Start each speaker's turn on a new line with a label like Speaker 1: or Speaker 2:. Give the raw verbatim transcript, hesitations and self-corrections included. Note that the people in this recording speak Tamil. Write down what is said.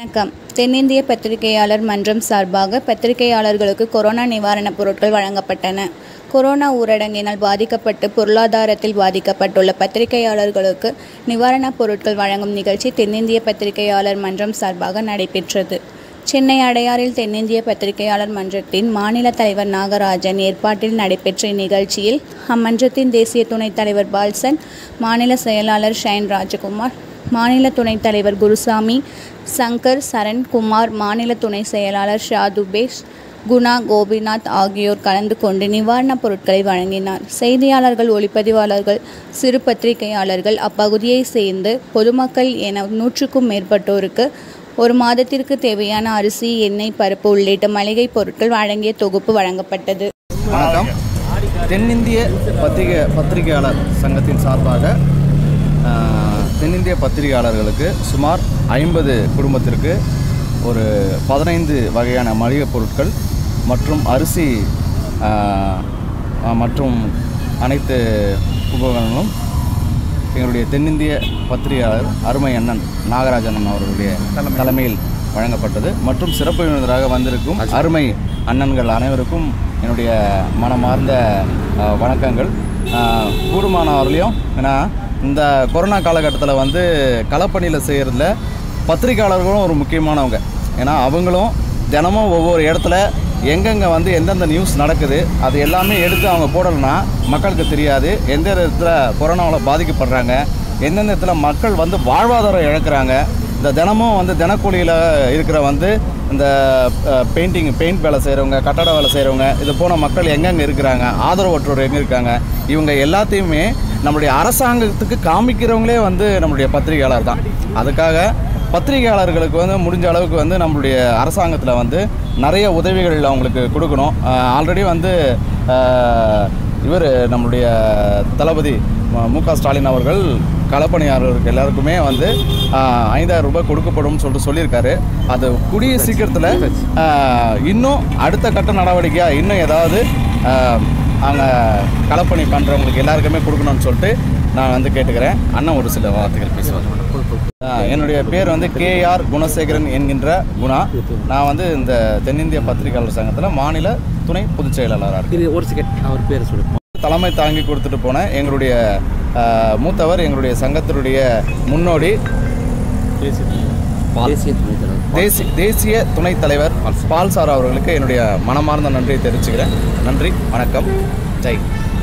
Speaker 1: வணக்கம். தென்னிந்திய பத்திரிகையாளர் மன்றம் சார்பாக பத்திரிகையாளர்களுக்கு கொரோனா நிவாரணப் பொருட்கள் வழங்கப்பட்டன. கொரோனா ஊரடங்கினால் பாதிக்கப்பட்டு பொருளாதாரத்தில் பாதிக்கப்பட்டுள்ள பத்திரிகையாளர்களுக்கு நிவாரணப் பொருட்கள் வழங்கும் நிகழ்ச்சி தென்னிந்திய பத்திரிகையாளர் மன்றம் சார்பாக நடைபெற்றது. சென்னை அடையாறில் தென்னிந்திய பத்திரிகையாளர் மன்றத்தின் மாநில தலைவர் நாகராஜன் ஏற்பாட்டில் நடைபெற்ற இந்நிகழ்ச்சியில் அம்மன்றத்தின் தேசிய துணைத் தலைவர் பால்சன், மாநில செயலாளர் ஷைன் ராஜகுமார், மாநில துணைத் தலைவர் குருசாமி, சங்கர், சரண் குமார், மாநில துணை செயலாளர் ஷாதுபேஷ், குணா, கோபிநாத் ஆகியோர் கலந்து கொண்டு நிவாரணப் பொருட்களை வழங்கினார். செய்தியாளர்கள், ஒளிப்பதிவாளர்கள், சிறு பத்திரிகையாளர்கள், அப்பகுதியை சேர்ந்து பொதுமக்கள் என நூற்றுக்கும் மேற்பட்டோருக்கு ஒரு மாதத்திற்கு தேவையான அரிசி, எண்ணெய், பருப்பு உள்ளிட்ட மளிகை பொருட்கள் வழங்கிய தொகுப்பு வழங்கப்பட்டது.
Speaker 2: வணக்கம். தென்னிந்திய பத்திரிகை பத்திரிகையாளர் சங்கத்தின் சார்பாக தென்னிந்திய பத்திரிகையாளர்களுக்கு சுமார் ஐம்பது குடும்பத்திற்கு ஒரு பதினைந்து வகையான மளிகை பொருட்கள் மற்றும் அரிசி மற்றும் அனைத்து உபகரணங்களும் எங்களுடைய தென்னிந்திய பத்திரிகையாளர் அருமை அண்ணன் நாகராஜன் அவர்களுடைய தலைமையில் வழங்கப்பட்டது. மற்றும் சிறப்பு விருந்தினராக வந்திருக்கும் அருமை அண்ணன்கள் அனைவருக்கும் என்னுடைய மனமார்ந்த வணக்கங்கள். கூடுமானவர்களையும் ஏன்னா இந்த கொரோனா காலகட்டத்தில் வந்து களப்பணியில் செய்கிறதுல பத்திரிகையாளர்களும் ஒரு முக்கியமானவங்க. ஏன்னா அவங்களும் தினமும் ஒவ்வொரு இடத்துல எங்கெங்கே வந்து எந்தெந்த நியூஸ் நடக்குது அது எல்லாமே எடுத்து அவங்க போடலைன்னா மக்களுக்கு தெரியாது. எந்த இடத்துல கொரோனாவில் பாதிக்கப்படுறாங்க, எந்தெந்த இடத்துல மக்கள் வந்து வாழ்வாதாரம் இழக்கிறாங்க. இந்த தினமும் வந்து தினக்கூலியில் இருக்கிற வந்து இந்த பெயிண்டிங் பெயிண்ட் வேலை செய்கிறவங்க, கட்டட வேலை செய்கிறவங்க, இது போன மக்கள் எங்கெங்கே இருக்கிறாங்க, ஆதரவற்றோர் எங்கே இருக்காங்க, இவங்க எல்லாத்தையுமே நம்முடைய அரசாங்கத்துக்கு காமிக்கிறவங்களே வந்து நம்மளுடைய பத்திரிகையாளர் தான். அதுக்காக பத்திரிகையாளர்களுக்கு வந்து முடிஞ்ச அளவுக்கு வந்து நம்மளுடைய அரசாங்கத்தில் வந்து நிறைய உதவிகள் அவங்களுக்கு கொடுக்கணும். ஆல்ரெடி வந்து இவர் நம்மளுடைய தளபதி மு க ஸ்டாலின் அவர்கள் களப்பணியாளர்களுக்கு எல்லாருக்குமே வந்து ஐந்தாயிரம் ரூபாய் கொடுக்கப்படும் சொல்லிட்டு சொல்லியிருக்காரு. அது கூடிய சீக்கிரத்தில் இன்னும் அடுத்த கட்ட நடவடிக்கையாக இன்னும் ஏதாவது அங்கே களப்பணி பண்ணுறவங்களுக்கு எல்லாருக்குமே கொடுக்கணும்னு சொல்லிட்டு நான் வந்து கேட்டுக்கிறேன். அண்ணன் ஒரு சில வார்த்தைகள் பேசுவார். என்னுடைய பேர் வந்து கே ஆர் குணசேகரன் என்கின்ற குணா. நான் வந்து இந்த தென்னிந்திய பத்திரிகையாளர் சங்கத்தில் மாநில துணை பொதுச் செயலாளராக இருக்கேன். ஒரு செகண்ட் அவர் பேர் சொல்லுங்கள். தலைமை தாங்கி கொடுத்துட்டு போன எங்களுடைய மூத்தவர், எங்களுடைய சங்கத்தினுடைய முன்னோடி தேசிய தேசிய துணைத் தலைவர் பால் சார் அவர்களுக்கு என்னுடைய மனமார்ந்த நன்றியை தெரிவிச்சுக்கிறேன். நன்றி, வணக்கம், ஜெய்.